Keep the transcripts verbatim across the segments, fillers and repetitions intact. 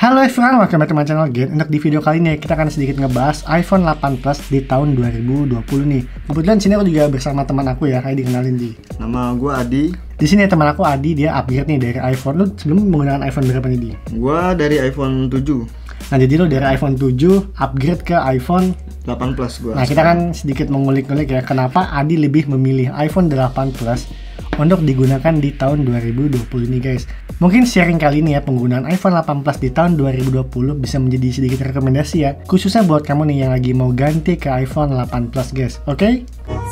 Halo everyone, welcome back to my channel again. Untuk di video kali ini kita akan sedikit ngebahas iPhone delapan Plus di tahun dua ribu dua puluh nih. Kebetulan sini aku juga bersama teman aku ya, kayak dikenalin di. Nama gue Adi. Di sini teman aku Adi, dia upgrade nih dari iPhone. Lu sebelum menggunakan iPhone berapa nih di? Gue dari iPhone tujuh. Nah jadi lu dari iPhone tujuh upgrade ke iPhone delapan Plus gue. Nah kita kan sedikit mengulik-ngulik ya, kenapa Adi lebih memilih iPhone delapan Plus untuk digunakan di tahun dua ribu dua puluh ini guys. Mungkin sharing kali ini ya, penggunaan iPhone delapan Plus di tahun dua ribu dua puluh bisa menjadi sedikit rekomendasi ya, khususnya buat kamu nih yang lagi mau ganti ke iPhone delapan Plus guys, oke? Okay?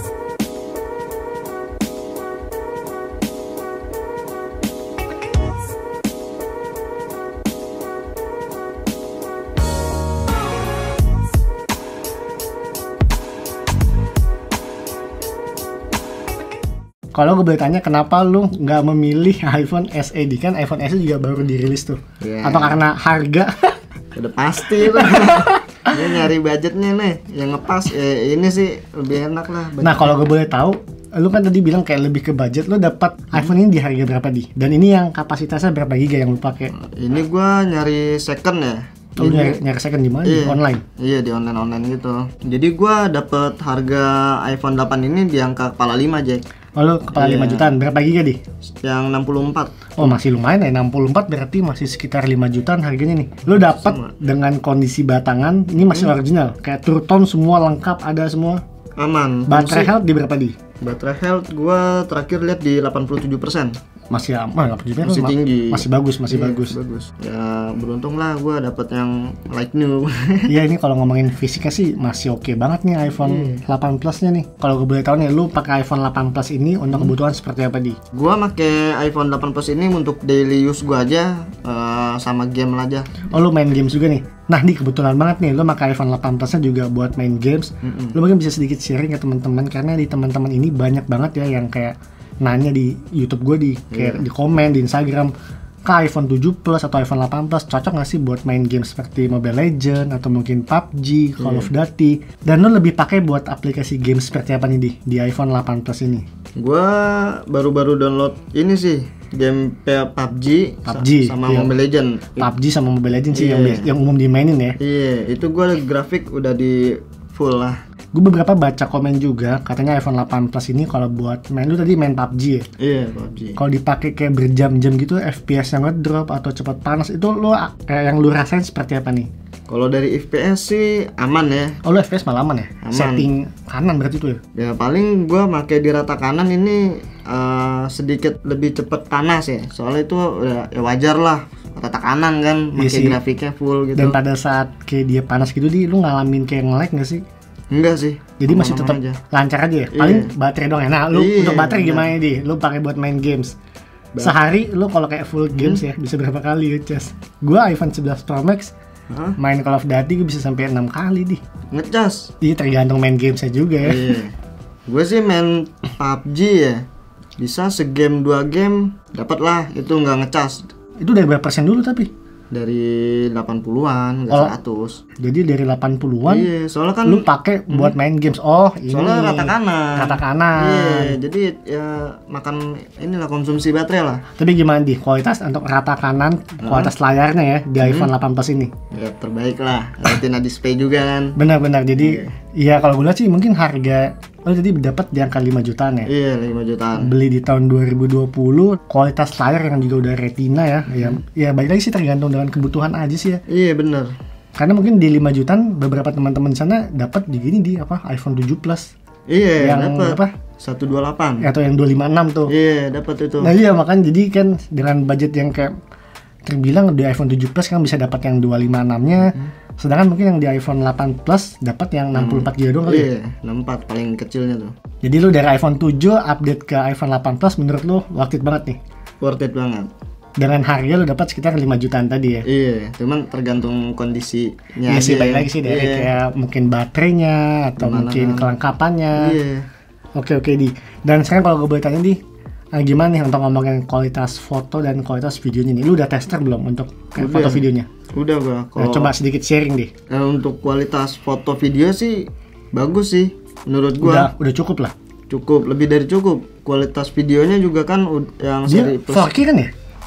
Kalau gue boleh tanya, kenapa lu nggak memilih iPhone S E? Kan iPhone S E juga baru dirilis tuh. Yeah. Atau karena harga? Udah pasti lah. Dia nyari budgetnya nih, yang ngepas. Eh, ini sih lebih enak lah. Budgetnya. Nah kalau gue boleh tahu, lu kan tadi bilang kayak lebih ke budget. Lu dapat hmm. iPhone ini di harga berapa di? Dan ini yang kapasitasnya berapa giga yang lu pakai? Ini gue nyari second ya. Oh, lu nyari, nyari second di mana? Iya, di online? Iya, di online-online gitu. Jadi gue dapet harga iPhone delapan ini di angka kepala lima, Jack. Oh, lu kepala yeah. lima jutaan, berapa giga di? Yang enam puluh empat. Oh, masih lumayan ya, enam puluh empat berarti masih sekitar lima jutaan harganya nih. Lu dapat dengan kondisi batangan, ini masih hmm. original. Kayak true tone semua lengkap, ada semua. Aman. Baterai health di berapa di? Baterai health gua terakhir lihat di delapan puluh tujuh persen. Masih aman, masih tinggi. Masih bagus, masih iya, bagus. bagus. Ya beruntung lah gua dapet yang like new. Iya, ini kalau ngomongin fisiknya sih masih oke okay banget nih iPhone hmm. delapan Plus-nya nih. Kalau gue boleh tahu nih, lu pakai iPhone delapan Plus ini untuk hmm. kebutuhan seperti apa di? Gua pakai iPhone delapan Plus ini untuk daily use gua aja, uh, sama game aja. Oh, lu main games juga nih? Nah, di kebetulan banget nih, lu pakai iPhone delapan Plus-nya juga buat main games. Mm-mm. Lu mungkin bisa sedikit sharing ke teman-teman, karena di teman-teman ini banyak banget ya yang kayak nanya di YouTube gue, di kayak yeah. di komen di Instagram, ke iPhone tujuh Plus atau iPhone delapan Plus cocok nggak sih buat main game seperti Mobile Legends atau mungkin P U B G, Call yeah. of Duty, dan lu lebih pakai buat aplikasi game seperti apa nih di di iPhone delapan Plus ini? Gua baru-baru download ini sih, game P U B G, P U B G sama iya. Mobile Legends. P U B G sama Mobile Legends sih yeah. yang yang umum dimainin ya. Iya, yeah, itu gua grafik udah di full lah. Gue beberapa baca komen juga, katanya iPhone delapan Plus ini kalau buat main, lu tadi main P U B G ya? Iya, P U B G. Kalau dipakai kayak berjam-jam gitu, F P S yang ngedrop atau cepat panas, itu lu kayak yang lu rasain seperti apa nih? Kalau dari F P S sih aman ya. Oh, lu F P S malah aman ya? Aman. Setting kanan berarti itu ya? Ya paling gua pakai di rata kanan ini uh, sedikit lebih cepet panas ya. Soalnya itu ya, ya wajar lah, rata kanan kan, pakai iya grafiknya full gitu. Dan pada saat kayak dia panas gitu, di lu ngalamin kayak nge-lag nggak sih? Enggak sih. Jadi masih tetap aja. Lancar aja ya. Iya. Paling baterai doang ya. Nah, lu iya, untuk baterai bener. gimana di? Lu pakai buat main games. Ba- Sehari lu kalau kayak full games hmm. ya bisa berapa kali ngecas? Gua iPhone sebelas Pro Max huh? main Call of Duty gue bisa sampai enam kali di. Ngecas. Iya, tergantung main gamesnya juga ya. Iya. Gue sih main P U B G ya. Bisa segame dua game dapat lah, itu nggak ngecas. Itu dari berapa persen dulu tapi? Dari delapan puluhan, nggak oh, seratus. Jadi dari delapan puluhan iya, soalnya kan lu pakai hmm. buat main games. Oh, ini. Soalnya rata kanan. Rata kanan. Iya, jadi ya makan inilah konsumsi baterai lah. Tapi gimana di kualitas untuk rata kanan, kualitas hmm. layarnya ya di hmm. iPhone delapan Plus ini? Ya terbaik lah. Retina display juga kan. Benar-benar. Jadi iya, kalau gue lihat sih mungkin harga oh jadi dapat di angka lima jutaan ya? Iya, lima jutaan. Beli di tahun dua ribu dua puluh, kualitas layar yang juga udah retina ya. Hmm. Ya, ya baik lagi sih tergantung dengan kebutuhan aja sih ya. Iya, benar. Karena mungkin di lima jutaan beberapa teman-teman sana dapat di gini di apa? iPhone tujuh Plus. Iya, yang dapat. Apa? seratus dua puluh delapan. Atau yang dua ratus lima puluh enam tuh. Iya, dapat itu. Nah, iya makanya jadi kan dengan budget yang kayak terbilang di iPhone tujuh Plus kan bisa dapat yang dua ratus lima puluh enam-nya. Hmm. Sedangkan mungkin yang di iPhone delapan Plus dapat yang enam puluh empat giga doang kali. Iya, enam puluh empat paling kecilnya tuh. Jadi lu dari iPhone tujuh update ke iPhone delapan Plus menurut lu worth it banget nih? Worth it banget. Dengan harga lu dapat sekitar lima jutaan tadi ya? Iya, cuman tergantung kondisinya. Iya sih, baik lagi sih dari iya. kayak mungkin baterainya atau gimana, mungkin kelengkapannya. Iya. Oke oke di. Dan sekarang kalau gue boleh tanya di, nah, gimana nih untuk ngomongin kualitas foto dan kualitas videonya nih? Lu udah tester belum untuk udah, foto videonya? Udah gua. Nah, coba sedikit sharing deh. Nah, untuk kualitas foto video sih bagus sih menurut gua. Udah, udah cukup lah. Cukup, lebih dari cukup. Kualitas videonya juga kan yang dia seri plus. empat K kan ya?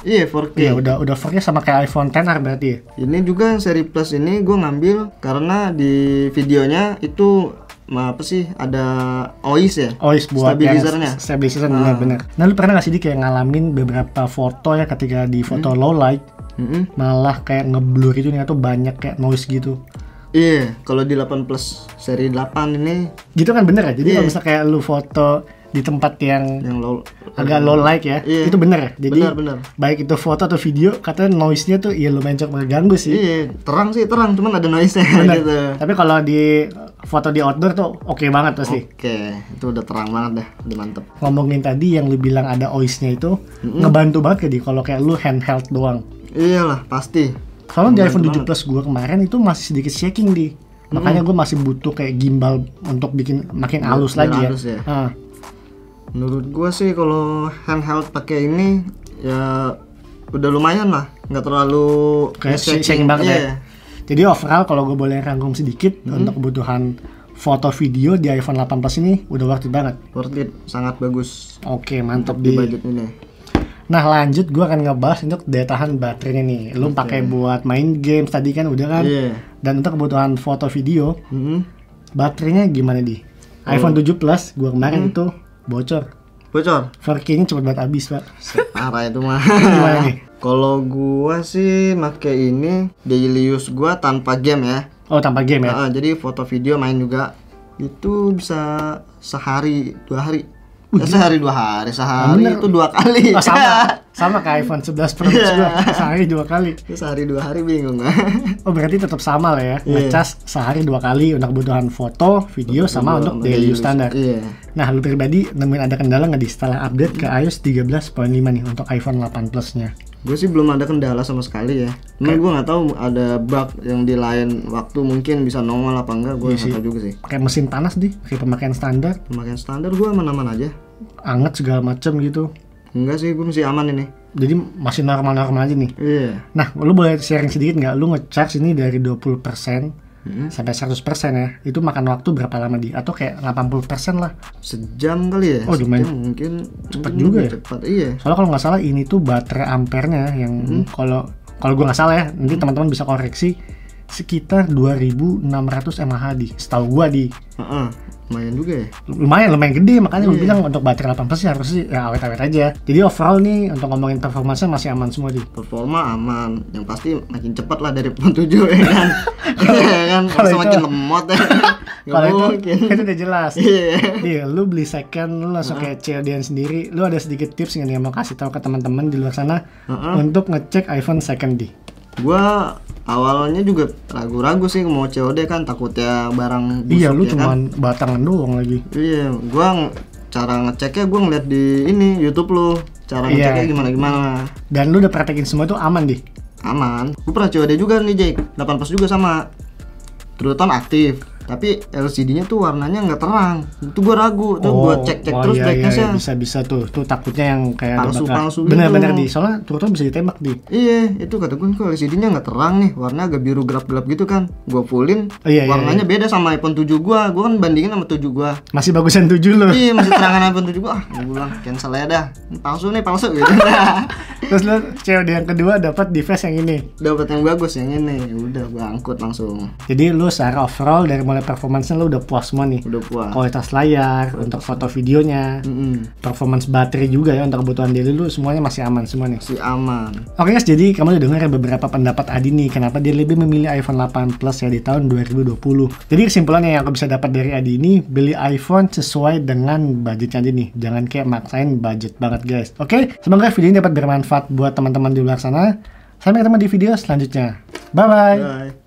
Iya four K. Iya, udah udah four K sama kayak iPhone X R berarti ya. Ini juga seri Plus ini gue ngambil karena di videonya itu apa sih ada O I S ya? O I S buat stabilizernya. Stabilizer Ah. benar-benar. Nah, lu pernah nggak sih Di, kayak ngalamin beberapa foto ya ketika di foto low light Mm-mm. malah kayak ngeblur itu nih atau banyak kayak noise gitu. Iya, kalau di delapan plus seri delapan ini Gitu kan bener ya? Jadi Iya. kalau misalnya kayak lu foto di tempat yang yang low agak low light ya, Iya. itu bener ya? Jadi Benar, benar. baik itu foto atau video, katanya noise-nya tuh ya lumayan cukup mengganggu sih. Iya, terang sih terang, cuman ada noise-nya Bener. gitu. Tapi kalau di foto di outdoor tuh oke banget pasti. Oke, itu udah terang banget dah, udah mantep. Ngomongin tadi yang lu bilang ada O I S-nya itu, ngebantu banget kayak di kalau kayak lu handheld doang. Iyalah, pasti. Soalnya di Ngebantu iPhone tujuh banget. Plus gua kemarin itu masih sedikit shaking di. Makanya gue masih butuh kayak gimbal untuk bikin makin Biar- halus biar lagi ya. halus ya. Ah. Menurut gua sih kalau handheld pakai ini ya udah lumayan lah, nggak terlalu Kayak shaking. shaking banget Iya. ya. Jadi overall kalau gue boleh rangkum sedikit untuk kebutuhan foto video di iPhone delapan Plus ini udah worth it banget. Worth it, sangat bagus Oke, mantap di di. budget ini. Nah, lanjut gue akan ngebahas untuk daya tahan baterainya nih. Lu pakai buat main games tadi kan udah kan? Iya. Dan untuk kebutuhan foto video, Mhm. baterainya gimana di? Oh. iPhone tujuh Plus gue kemarin itu bocor. Bocor. four K-nya cepet banget habis, Pak. Parah itu mah. Gimana nih? Kalau gua sih make ini daily use gua tanpa game ya. Oh, tanpa game ya? Ah, jadi foto video main juga itu bisa sehari dua hari. Eh, sehari dua hari, sehari bener. itu dua kali. Oh, sama. Sama kayak iPhone eleven Pro Max gua. Sehari dua kali. Itu sehari dua hari bingung. Oh, berarti tetap sama lah ya. Iya. Ngecas sehari dua kali untuk kebutuhan foto, video, sama untuk daily use standar. Iya. Nah, lu pribadi nemuin ada kendala nggak di setelah update ke iOS thirteen point five nih untuk iPhone eight Plus-nya? Gue sih belum ada kendala sama sekali ya. Cuman gue nggak tahu ada bug yang di lain waktu mungkin bisa nongol apa enggak. Gue Iya nggak sih. tahu juga sih. Pakai mesin panas di, kayak pemakaian standar, Pemakaian standar gue aman-aman aja. anget segala macem gitu. Enggak sih, gue masih aman ini. Jadi masih normal-normal aja nih. Iya. Nah, lu boleh sharing sedikit nggak? Lu ngecharge ini dari twenty persen Mm-hmm. sampai seratus persen ya. Itu makan waktu berapa lama di? Atau kayak eighty persen lah. Sejam kali ya. Oh, lumayan. Sejam mungkin Cepet mungkin juga lebih ya? Cepat. Iya. Soalnya kalau nggak salah ini tuh baterai ampernya yang kalau kalau gue nggak salah ya, nanti teman-teman bisa koreksi sekitar dua ribu enam ratus mAh di. Setahu gua di. Heeh. Lumayan juga ya. Lumayan lumayan gede, makanya gue Iya. bilang untuk baterai eight persen harus sih ya awet-awet aja. Jadi overall nih untuk ngomongin performanya masih aman semua di. Performa aman. Yang pasti makin cepat lah dari iPhone tujuh ya kan. Iya kan. Kalau Masa itu- makin lemot ya. Nggak Kalau itu mungkin. itu udah jelas. Iya. Iya, lu beli second, lu langsung kayak C O D-an sendiri. Lu ada sedikit tips nggak nih yang mau kasih tahu ke teman-teman di luar sana Heeh. untuk ngecek iPhone second di? Gua awalnya juga ragu-ragu sih mau C O D kan, takutnya barang busuk Iya, lu ya kan. cuman batangan doang lagi. Iya, gua ng- cara ngeceknya gua ngeliat di ini YouTube lu. Cara Iya. ngeceknya gimana-gimana. Dan lu udah praktekin semua itu aman di. Aman. Gua pernah C O D juga nih, Jake. delapan plus juga sama. True tone aktif. Tapi L C D-nya tuh warnanya nggak terang. Itu gua ragu. Tuh gua cek-cek oh terus iya, iya, brightness-nya. iya, bisa-bisa tuh. Tuh takutnya yang kayak ada bakal- Palsu-palsu gitu. Bener-bener di. Soalnya turun bisa ditembak di. Iya, itu kata gue kok L C D-nya nggak terang nih, warnanya agak biru gelap-gelap gitu kan. Gua fullin, Oh, iya, iya, warnanya beda sama iPhone tujuh gua. Gua kan bandingin sama tujuh gua. Masih bagusan tujuh lu. Iya, masih terangan iPhone tujuh gua. Ah, gua bilang cancel aja dah. Ini palsu nih, palsu gitu. Terus lu C O D yang kedua dapat device yang ini. Dapat yang bagus yang ini. Udah gua angkut langsung. Jadi lu secara overall dari mulai performance lu udah puas semua nih. Udah puas. Kualitas layar, untuk foto videonya, Mm-mm. performance baterai juga ya untuk kebutuhan daily lu semuanya masih aman semua nih. Si aman. Oke guys, jadi kamu udah dengar beberapa pendapat Adi nih kenapa dia lebih memilih iPhone eight Plus ya di tahun dua ribu dua puluh. Jadi kesimpulannya yang aku bisa dapat dari Adi ini, beli iPhone sesuai dengan budgetnya aja nih. Jangan kayak maksain budget banget guys. Oke, semoga video ini dapat bermanfaat buat teman-teman di luar sana. Sampai ketemu di video selanjutnya. Bye bye. Bye.